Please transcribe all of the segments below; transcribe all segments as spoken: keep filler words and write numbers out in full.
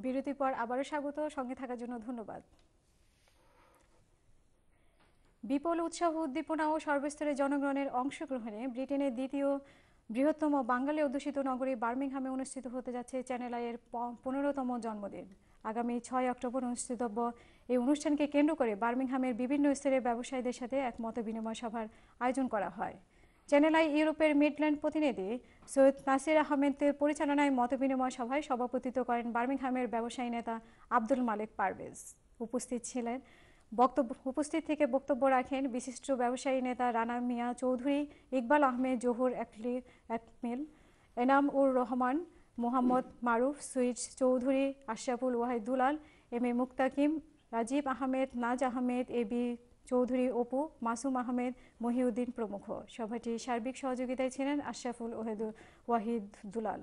বিরতির পর আবারও স্বাগত, সঙ্গে থাকার জন্য ধন্যবাদ। বিপুল উৎসাহ উদ্দীপনা ও সর্বস্তরের জনগণের অংশগ্রহণে ব্রিটেনের দ্বিতীয় বৃহত্তম বাঙালি অধ্যুষিত নগরী বার্মিংহামে অনুষ্ঠিত হতে যাচ্ছে চ্যানেল আই এর পনেরোতম জন্মদিন। আগামী ছয় অক্টোবর অনুষ্ঠিতব্য এই অনুষ্ঠানকে কেন্দ্র করে বার্মিংহামের বিভিন্ন স্তরের ব্যবসায়ীদের সাথে এক মত বিনিময় সভার আয়োজন করা হয়। চ্যানেল আই ইউরোপের মিডল্যান্ড প্রতিনিধি সৈয়দ নাসির আহমেদের পরিচালনায় মত বিনিময় সভায় সভাপতিত্ব করেন বার্মিংহামের ব্যবসায়ী নেতা আব্দুল মালেক পারভেজ। উপস্থিত ছিলেন বক্তব্য উপস্থিত থেকে বক্তব্য রাখেন বিশিষ্ট ব্যবসায়ী নেতা Rana Mia Chowdhury, Iqbal Ahmed Zahur Ekmil, Enam ur Rahman, Mohammad Maruf, sweet Chowdhury, Ashraful Wahid Dulal, M A Muktakim, Rajib Ahmed, Naz Ahmed, A B Chowdhury Opu, Masum Ahmed, Mohiuddin প্রমুখ। সভাটির সার্বিক সহযোগিতায় ছিলেন আশরাফুল ওয়াহিদ দুলাল।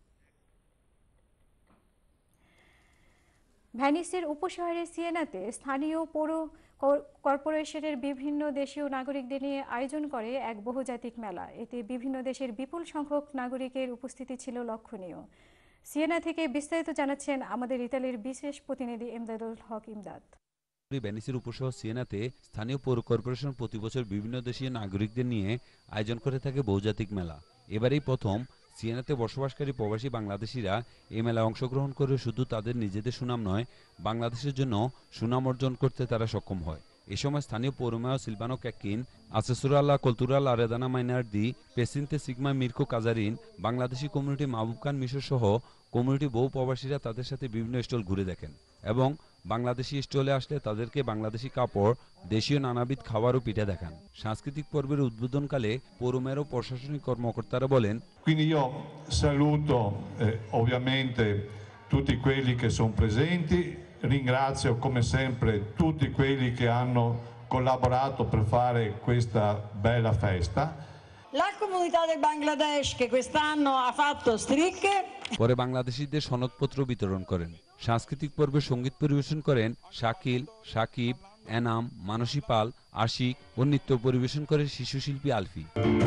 ভ্যানিসের উপশহরে সিয়েনাতে স্থানীয় পৌর কর্পোরেশনের বিভিন্ন দেশীয় নাগরিকদের নিয়ে আয়োজন করে এক বহুজাতিক মেলা। এতে বিভিন্ন দেশের বিপুল সংখ্যক নাগরিকের উপস্থিতি ছিল লক্ষণীয়। সিয়েনা থেকে বিস্তারিত জানাচ্ছেন আমাদের ইতালির বিশেষ প্রতিনিধি ইমদাদুল হক ইমদাদ। ভ্যানিসের উপশহর সিয়েনাতে স্থানীয় পৌর কর্পোরেশন প্রতি বছর বিভিন্ন দেশীয় নাগরিকদের নিয়ে আয়োজন করে থাকে বহুজাতিক মেলা। এবারেই প্রথম সিয়েনাতে বসবাসকারী প্রবাসী বাংলাদেশিরা এই মেলায় অংশগ্রহণ করে শুধু তাদের নিজেদের সুনাম নয়, বাংলাদেশের জন্য সুনাম অর্জন করতে তারা সক্ষম হয়। এ সময় স্থানীয় পৌর মেয়র সিলভানো ক্যাকিন, আসেসুরাল্লাহ কলতুরাল আরেদানা মাইনার্দি, পেসিনতে Sigma Mirko Cazzarin, Bangladeshi community Mahbub Khan Mishor সহ কমিউনিটি বহু প্রবাসীরা তাদের সাথে বিভিন্ন স্টল ঘুরে দেখেন এবং বাংলাদেশি স্টলে আসলে তাদেরকে বাংলাদেশি কাপড়, দেশীয় নানাবিধ খাবার ও পিঠা দেখান। সাংস্কৃতিক পর্বের উদ্বোধনকালে পৌর মেয়র ও প্রশাসনিক কর্মকর্তারা বলেন, Quindi io saluto eh, ovviamente tutti quelli che sono presenti, ringrazio come sempre tutti quelli che hanno collaborato per fare questa bella festa. La comunità del Bangladesh che quest'anno ha fatto stricche. পরে বাংলাদেশিদের সনদপত্র বিতরণ করেন। সাংস্কৃতিক পর্বে সঙ্গীত পরিবেশন করেন শাকিল, সাকিব, এনাম, মানসী পাল, আশিক ও নৃত্য পরিবেশন করে শিশু শিল্পী আলফি।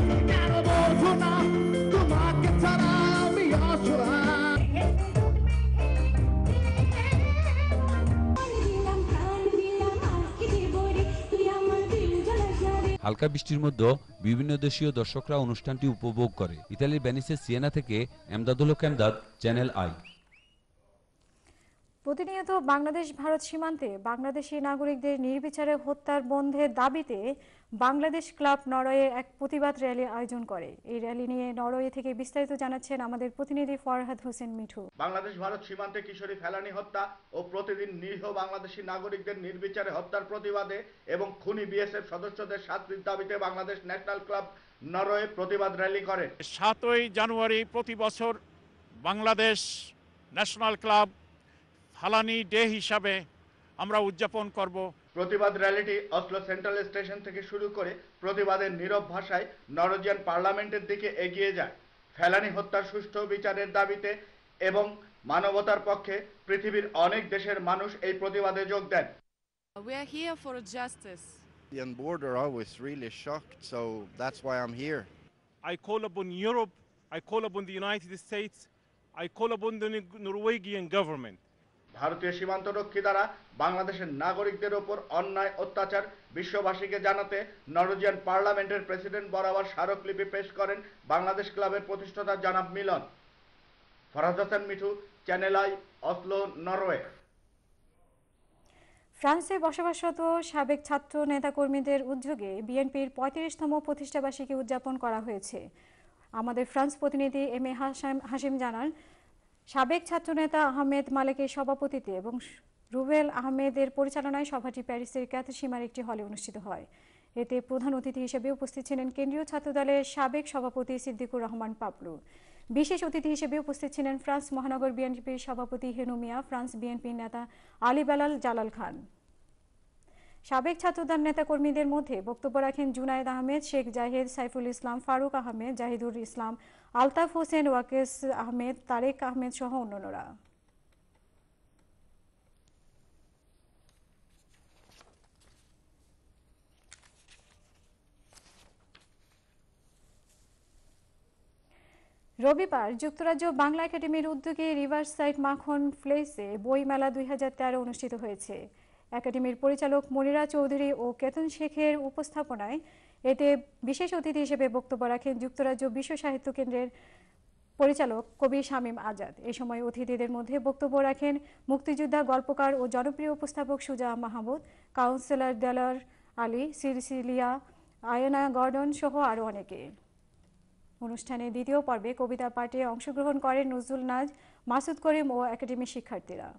হালকা বৃষ্টির মধ্যে বিভিন্ন দেশীয় দর্শকরা অনুষ্ঠানটি উপভোগ করে। ইতালির ভ্যানিসের সিয়েনা থেকে এমদাদুল হক এমদাদ, চ্যানেল আই। প্রতিনিয়ত বাংলাদেশ ভারত সীমান্তে বাংলাদেশি নাগরিকদের নির্বিচারে হত্যার বন্ধের দাবিতে বাংলাদেশ ক্লাব নরওয়ে এক প্রতিবাদ র্যালি আয়োজন করে। এই র্যালি নিয়ে নরওয়ে থেকে বিস্তারিত জানাচ্ছেন আমাদের প্রতিনিধি ফরহাদ হোসেন মিঠু। বাংলাদেশ ভারত সীমান্তে কিশোরী ফেলানি হত্যা ও প্রতিদিন নিরীহ বাংলাদেশি নাগরিকদের নির্বিচারে হত্যার প্রতিবাদে এবং খুনি বিএসএফ সদস্যদের শাস্তির দাবিতে বাংলাদেশ ন্যাশনাল ক্লাব নরওয়ে প্রতিবাদ র্যালি করে। সাতই জানুয়ারি প্রতি বছর Bangladesh national club Felani day হিসাবে আমরা উদযাপন করব। প্রতিবাদ র্যালিটি অসলো সেন্ট্রাল স্টেশন থেকে শুরু করে প্রতিবাদের নীরব ভাষায় নরওয়েজিয়ান পার্লামেন্টের দিকে এগিয়ে যায়। ফেলানি হত্যার সুষ্ঠু বিচারের দাবিতে এবং মানবতার পক্ষে পৃথিবীর অনেক দেশের মানুষ এই প্রতিবাদে যোগ দেন। We are here for justice. The border I was really shocked, so that's why I'm here. I call upon Europe, I call upon the United States, I call upon the Norwegian government. ভারতীয় সীমান্তরক্ষী দ্বারা বাংলাদেশের নাগরিকদের ওপর অন্যায় অত্যাচার বিশ্ববাসীকে জানাতে Norwegian পার্লামেন্টের প্রেসিডেন্ট বরাবর স্মারকলিপি পেশ করেন বাংলাদেশ ক্লাবের প্রতিষ্ঠাতা জনাব Milon. Farhad Hossain Mithu, Channel I, Oslo, Norway. ফ্রান্সে বসবাসরত সাবেক ছাত্র নেতাকর্মীদের উদ্যোগে বিএনপির পঁয়ত্রিশতম প্রতিষ্ঠাবার্ষিকী উদযাপন করা হয়েছে। আমাদের ফ্রান্স প্রতিনিধি এম এ হাশিম জানান, সাবেক ছাত্রনেতা আহমেদ মালেকের সভাপতিত্বে এবং রুবেল আহমেদের পরিচালনায় সভাটি প্যারিসের ক্যাথসীমার একটি হলে অনুষ্ঠিত হয়। এতে প্রধান অতিথি হিসেবে উপস্থিত ছিলেন কেন্দ্রীয় ছাত্রদলের সাবেক সভাপতি সিদ্দিকুর রহমান পাপলু। বিশেষ অতিথি হিসেবে উপস্থিত ছিলেন ফ্রান্স মহানগর বিএনপির সভাপতি হেনু মিয়া, ফ্রান্স বিএনপির নেতা আলী বেলাল জালাল খান। সাবেক ছাত্রদল নেতাকর্মীদের মধ্যে বক্তব্য রাখেন জুনায়েদ আহমেদ, শেখ জাহেদ, সাইফুল ইসলাম, ফারুক আহমেদ, জাহিদুর ইসলাম, আলতাফ হোসেন, ওয়াকেস আহমেদ, তারেক আহমেদ সহ অন্যান্যরা। রবিবার যুক্তরাজ্য বাংলা একাডেমির উদ্যোগে রিভারসাইড মাখন প্লেসে বইমেলা দুই হাজার তেরো অনুষ্ঠিত হয়েছে। একাডেমির পরিচালক মনিরা চৌধুরী ও কেতন শেখের উপস্থাপনায় এতে বিশেষ অতিথি হিসেবে বক্তব্য রাখেন যুক্তরাজ্য বিশ্ব সাহিত্য কেন্দ্রের পরিচালক কবি শামীম আজাদ। এই সময় অতিথিদের মধ্যে বক্তব্য রাখেন মুক্তিযোদ্ধা, গল্পকার ও জনপ্রিয় উপস্থাপক সুজা মাহমুদ, কাউন্সিলর দেলার আলী, সিরিসিলিয়া, আয়না গর্ডন সহ আরও অনেকে। অনুষ্ঠানে দ্বিতীয় পর্বে কবিতা পাঠে অংশগ্রহণ করেন নজরুল নাজ, মাসুদ করিম ও একাডেমির শিক্ষার্থীরা।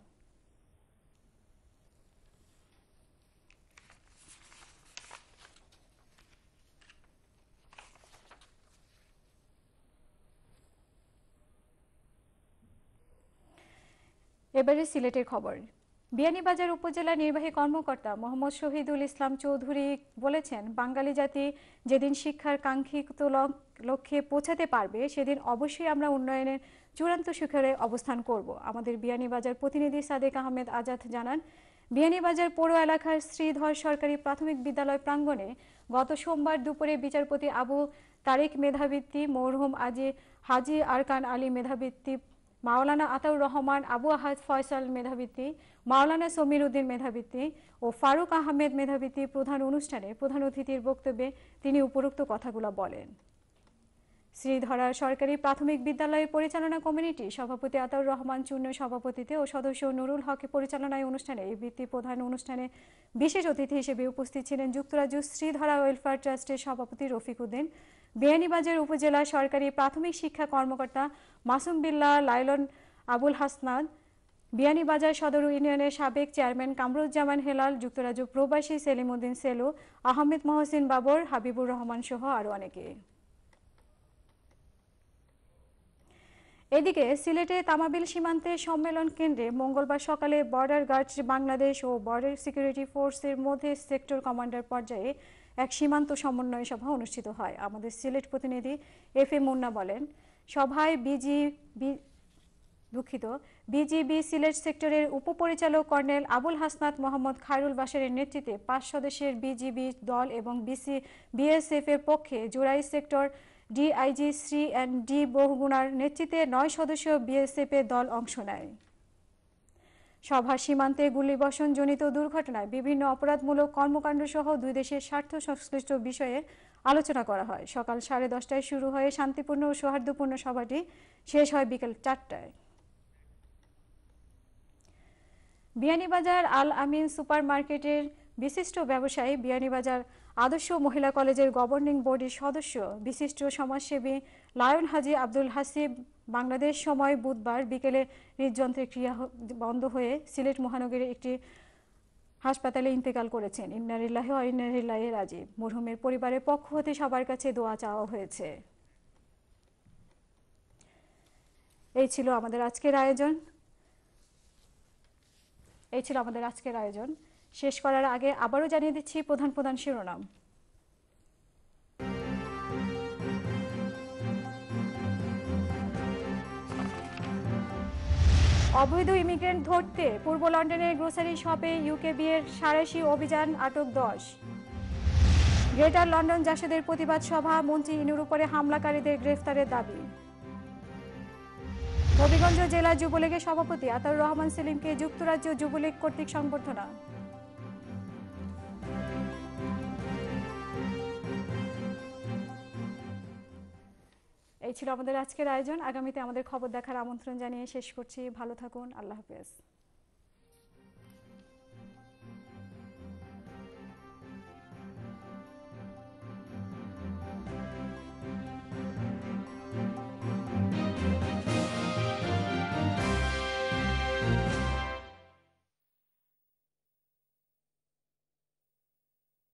এবারে সিলেটের খবর। বিয়ানীবাজার উপজেলা নির্বাহী কর্মকর্তা মোহাম্মদ শহীদুল ইসলাম চৌধুরী বলেছেন, বাঙালি জাতি যেদিন শিক্ষার কাঙ্ক্ষিত লক্ষ্যে পৌঁছাতে পারবে সেদিন অবশ্যই আমরা উন্নয়নের চূড়ান্ত শিখরে অবস্থান করব। আমাদের বিয়ানীবাজার প্রতিনিধি সাদেক আহমেদ আজাদ জানান, বিয়ানীবাজার পৌর এলাকার শ্রীধর সরকারি প্রাথমিক বিদ্যালয় প্রাঙ্গণে গত সোমবার দুপুরে বিচারপতি আবু তারেক মেধাবৃত্তি, মরহুম আজি হাজি আরকান আলী মেধাবৃত্তি, মাওলানা আতাউর রহমান, আবু আহাদ ফয়সাল মেধাবৃত্তি, মাওলানা সমীর উদ্দিন মেধাবৃত্তি ও ফারুক আহমেদ মেধাবৃত্তি প্রধান অনুষ্ঠানে প্রধান অতিথির বক্তব্যে তিনি উপরোক্ত কথাগুলো বলেন। শ্রীধরা সরকারি প্রাথমিক বিদ্যালয়ের পরিচালনা কমিটি সভাপতি আতাউর রহমান চূর্ণ সভাপতিত্বে ও সদস্য নুরুল হকের পরিচালনায় অনুষ্ঠানে এই বৃত্তি প্রধান অনুষ্ঠানে বিশেষ অতিথি হিসেবে উপস্থিত ছিলেন যুক্তরাজ্য শ্রীধরা ওয়েলফেয়ার ট্রাস্টের সভাপতি রফিক উদ্দিন, বিয়ানীবাজার উপজেলা সরকারি প্রাথমিক শিক্ষা কর্মকর্তা মাসুম বিল্লাহ, লাইলন আবুল হাসনাদ, বিয়ানীবাজার সদর ইউনিয়নের সাবেক চেয়ারম্যান কামরুজ্জামান হেলাল, যুক্তরাজ্য প্রবাসী সেলিম উদ্দিন সেলু, আহমেদ মহসিন বাবর, হাবিবুর রহমান সহ আরও অনেকে। এদিকে সিলেটে তামাবিল সীমান্তে সম্মেলন কেন্দ্রে মঙ্গলবার সকালে বর্ডার গার্ড বাংলাদেশ ও বর্ডার সিকিউরিটি ফোর্সের মধ্যে সেক্টর কমান্ডার পর্যায়ে এক সীমান্ত সমন্বয় সভা অনুষ্ঠিত হয়। আমাদের সিলেট প্রতিনিধি এফ এ মুন্না বলেন, সভায় বিজিবি দুঃখিত বিজিবি সিলেট সেক্টরের উপপরিচালক কর্নেল আবুল হাসনাত মোহাম্মদ খায়রুল বাশারের নেতৃত্বে পাঁচ সদস্যের বিজিবি দল এবং বিসি বিএসএফ এর পক্ষে Jorai sector DIG Shri N D বহুগুণার নেতৃত্বে নয় সদস্য বিএসএফ এর দল অংশ নেয়। সভা সীমান্তে গুলিবর্ষণ জনিত দুর্ঘটনায় বিভিন্ন অপরাধমূলক কর্মকাণ্ড সহ দুই দেশের স্বার্থ সংশ্লিষ্ট বিষয়ে আলোচনা করা হয়। সকাল সাড়ে দশটায় শুরু হয়ে শান্তিপূর্ণ ও সৌহার্দ্যপূর্ণ সভাটি শেষ হয় বিকেল চারটায়। বিয়ানীবাজার আল আমিন সুপার মার্কেটের বিশিষ্ট ব্যবসায়ী, বিয়ানীবাজার আদর্শ মহিলা কলেজের গভর্নিং বোর্ডের সদস্য, বিশিষ্ট সমাজসেবী লায়ন হাজি আব্দুল হাসিব বাংলাদেশ সময় বুধবার বিকেলে হৃদযন্ত্রের ক্রিয়া বন্ধ হয়ে সিলেট মহানগরের একটি হাসপাতালে ইন্তেকাল করেছেন। ইন্নালিল্লাহি ওয়া ইন্না ইলাইহি রাজিউন। মরহুমের পরিবারের পক্ষ হতে সবার কাছে দোয়া চাওয়া হয়েছে। এই ছিল আমাদের আজকের আয়োজন এই ছিল আমাদের আজকের আয়োজন শেষ করার আগে আবারও জানিয়ে দিচ্ছি প্রধান প্রধান শিরোনাম। অবৈধ ইমিগ্রেন্ট ধরতে পূর্ব লন্ডনের গ্রোসারি শপে ইউকেবি এর সাঁড়াশি অভিযান, আটক দশ। গ্রেটার লন্ডন জাসদের প্রতিবাদ সভা, মন্ত্রী ইনুর উপরে হামলাকারীদের গ্রেফতারের দাবি। হবিগঞ্জ জেলা যুবলীগের সভাপতি আতাউর রহমান সেলিমকে যুক্তরাজ্য যুবলীগ কর্তৃক সংবর্ধনা। এই ছিল আমাদের আজকের আয়োজন। আগামীতে আমাদের খবর দেখার আমন্ত্রণ জানিয়ে শেষ করছি। ভালো থাকুন। আল্লাহ হাফেজ।